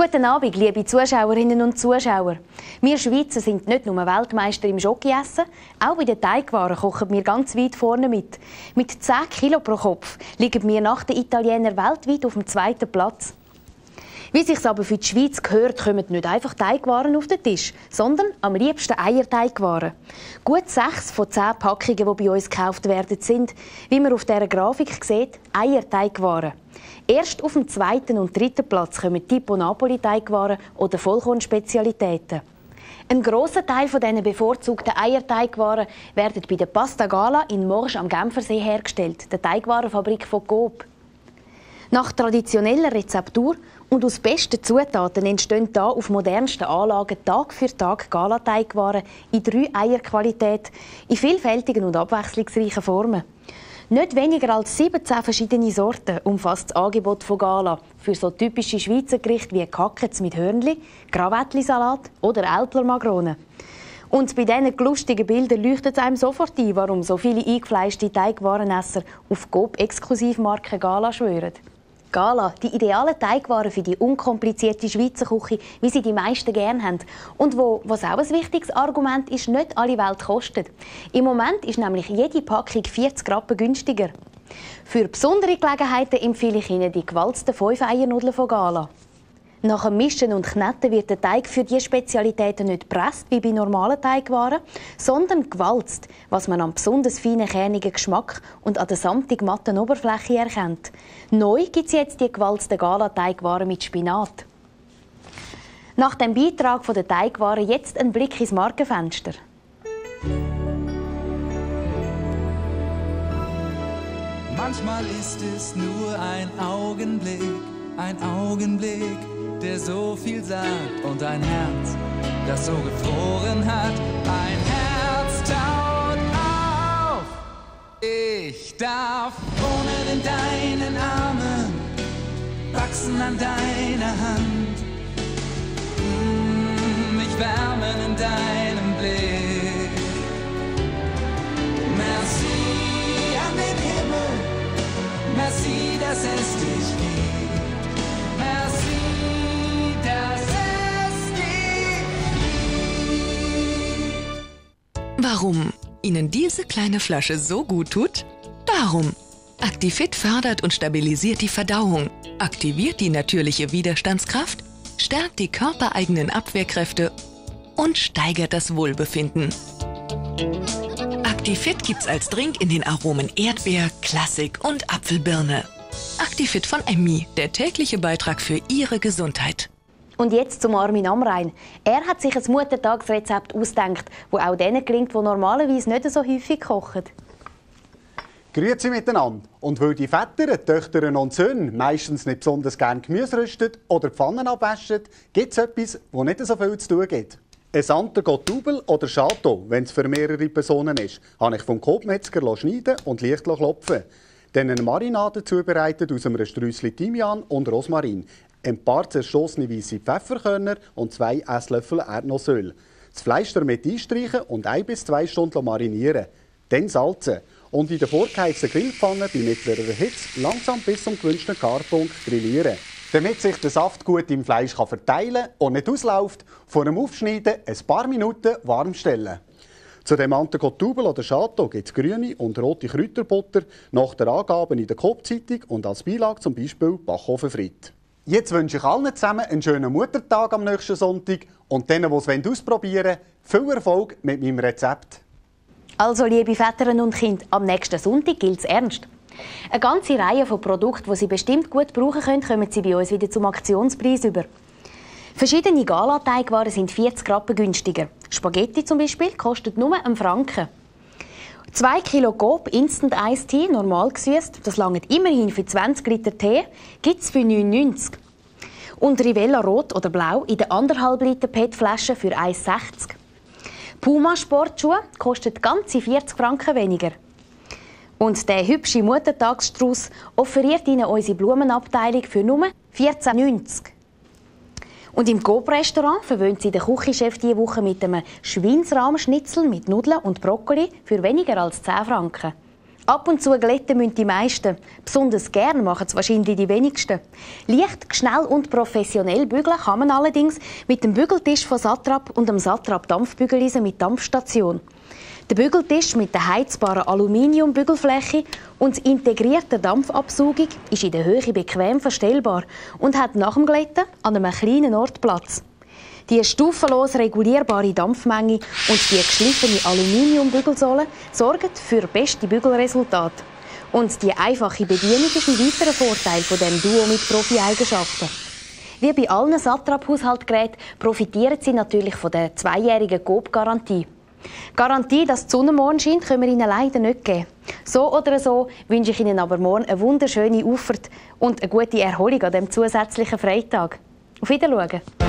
Guten Abend, liebe Zuschauerinnen und Zuschauer. Wir Schweizer sind nicht nur Weltmeister im Schokiessen, auch bei den Teigwaren kochen wir ganz weit vorne mit. Mit 10 Kilo pro Kopf liegen wir nach den Italienern weltweit auf dem 2. Platz. Wie es sich aber für die Schweiz gehört, kommen nicht einfach Teigwaren auf den Tisch, sondern am liebsten Eierteigwaren. Gut 6 von 10 Packungen, die bei uns gekauft werden, sind, wie man auf dieser Grafik sieht, Eierteigwaren. Erst auf dem 2. und 3. Platz kommen Tipo Napoli-Teigwaren oder Vollkornspezialitäten. Ein grosser Teil von diesen bevorzugten Eierteigwaren werden bei der Pasta Gala in Morges am Genfersee hergestellt, der Teigwarenfabrik von Coop. Nach traditioneller Rezeptur und aus besten Zutaten entstehen hier auf modernsten Anlagen Tag für Tag Gala-Teigwaren in 3 Eierqualität, in vielfältigen und abwechslungsreichen Formen. Nicht weniger als 17 verschiedene Sorten umfasst das Angebot von Gala für so typische Schweizer Gerichte wie Kackets mit Hörnli, Krawettli-Salat oder Ältler-Magrone. Und bei diesen lustigen Bildern leuchtet es einem sofort ein, warum so viele eingefleischte Teigwarenesser auf Coop-Exklusivmarke Gala schwören. Gala, die idealen Teigwaren für die unkomplizierte Schweizer Küche, wie sie die meisten gerne haben. Und was auch ein wichtiges Argument ist, nicht alle Welt kostet. Im Moment ist nämlich jede Packung 40 Rappen günstiger. Für besondere Gelegenheiten empfehle ich Ihnen die gewalzten 5-Eier-Nudeln von Gala. Nach dem Mischen und Kneten wird der Teig für diese Spezialitäten nicht gepresst wie bei normalen Teigwaren, sondern gewalzt, was man am besonders feinen, kernigen Geschmack und an der samtig matten Oberfläche erkennt. Neu gibt es jetzt die gewalzten Gala-Teigwaren mit Spinat. Nach dem Beitrag der Teigwaren jetzt ein Blick ins Markenfenster. Manchmal ist es nur ein Augenblick, der so viel sagt, und ein Herz, das so gefroren hat. Ein Herz taut auf. Ich darf wohnen in deinen Armen, wachsen an deiner Hand, mich wärmen in deinem Blick. Merci an den Himmel, merci, dass es dich gibt. Merci, dass es dich gibt. Warum Ihnen diese kleine Flasche so gut tut? Darum. Actifit fördert und stabilisiert die Verdauung, aktiviert die natürliche Widerstandskraft, stärkt die körpereigenen Abwehrkräfte und steigert das Wohlbefinden. Actifit gibt's als Drink in den Aromen Erdbeer, Klassik und Apfelbirne. Actifit von Emmi, der tägliche Beitrag für Ihre Gesundheit. Und jetzt zum Armin Amrein. Er hat sich ein Muttertagsrezept ausgedacht, das auch denen gelingt, die normalerweise nicht so häufig kochen. Grüezi miteinander. Und weil die Väter, Töchter und Söhne meistens nicht besonders gerne Gemüse rösten oder Pfannen abwaschen, gibt es etwas, das nicht so viel zu tun gibt. Ein Santergott-Double oder Chateau, wenn es für mehrere Personen ist, habe ich vom Koop-Metzger schneiden und leicht klopfen. Dann eine Marinade zubereitet aus einem Sträusschen Thymian und Rosmarin, ein paar zerstossene weisse Pfefferkörner und 2 Esslöffel Erdnussöl. Das Fleisch damit einstreichen und 1 bis 2 Stunden marinieren. Dann salzen und in der vorgeheizten Grillpfanne bei mittlerer Hitze langsam bis zum gewünschten Garpunkt grillieren. Damit sich der Saft gut im Fleisch verteilen und nicht ausläuft, vor dem Aufschneiden ein paar Minuten warm stellen. Zu dem Santergott-Double oder Chateau gibt es grüne und rote Kräuterbutter nach den Angaben in der Coop-Zeitung und als Beilage zum Beispiel Bacofenfrit. Jetzt wünsche ich allen zusammen einen schönen Muttertag am nächsten Sonntag und denen, die es ausprobieren wollen, viel Erfolg mit meinem Rezept. Also, liebe Väter und Kinder, am nächsten Sonntag gilt es ernst. Eine ganze Reihe von Produkten, die Sie bestimmt gut brauchen können, kommen Sie bei uns wieder zum Aktionspreis über. Verschiedene Gala-Teigwaren sind 40 Rappen günstiger. Spaghetti zum Beispiel kostet nur 1 Franken. 2 Kilo Coop Instant Iced Tea, normal gesüßt, das langt immerhin für 20 Liter Tee, gibt es für 9,90. Und Rivella Rot oder Blau in der 1,5 Liter PET-Flasche für 1,60. Puma Sportschuhe kostet ganze 40 Franken weniger. Und der hübsche Muttertagsstrauß offeriert Ihnen unsere Blumenabteilung für nur 14,90. Und im Coop-Restaurant verwöhnt Sie den Küchenchef diese Woche mit einem Schweinsrahmschnitzel mit Nudeln und Brokkoli für weniger als 10 Franken. Ab und zu glätten müssen die meisten. Besonders gern machen es wahrscheinlich die wenigsten. Leicht, schnell und professionell bügeln kann man allerdings mit dem Bügeltisch von Satrap und dem Satrap Dampfbügeleisen mit Dampfstation. Der Bügeltisch mit der heizbaren Aluminiumbügelfläche und integrierter Dampfabsaugung ist in der Höhe bequem verstellbar und hat nach dem Glätten an einem kleinen Ort Platz. Die stufenlos regulierbare Dampfmenge und die geschliffene Aluminiumbügelsohle sorgen für beste Bügelresultate. Und die einfache Bedienung ist ein weiterer Vorteil von dem Duo mit Profi-Eigenschaften. Wie bei allen Satrap-Haushaltgeräten profitieren sie natürlich von der 2-jährigen Coop-Garantie. Garantie, dass die Sonne morgen scheint, können wir Ihnen leider nicht geben. So oder so wünsche ich Ihnen aber morgen eine wunderschöne Auffahrt und eine gute Erholung an diesem zusätzlichen Freitag. Auf Wiedersehen.